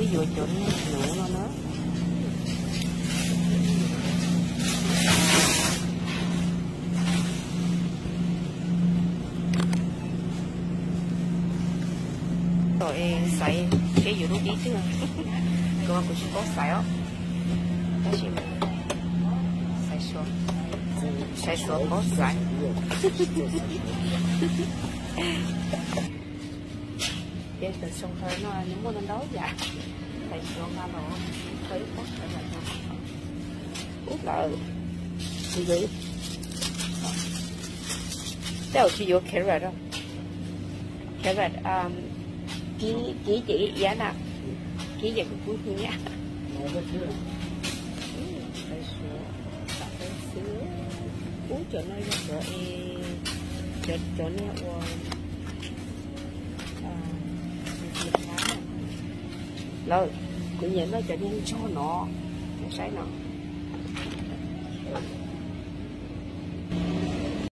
cứ vô chỗ nụ nó nữa. Rồi xài cái gì đó đi chứ. Cơ mà cũng chỉ có xài á. Cái gì mà xài số có xài. Cái từ sông hơi nó muốn lên đấu dạ. Thầy cho nga nó thấy có phải là không. Út là gì vậy? Đâu chỉ vô carrot đâu. Carrot ký chỉ giá nào? Ký giờ cái cuối nhá. Uống chỗ này là chỗ này rồi cũng nhận nó cho nên cho nó sai nó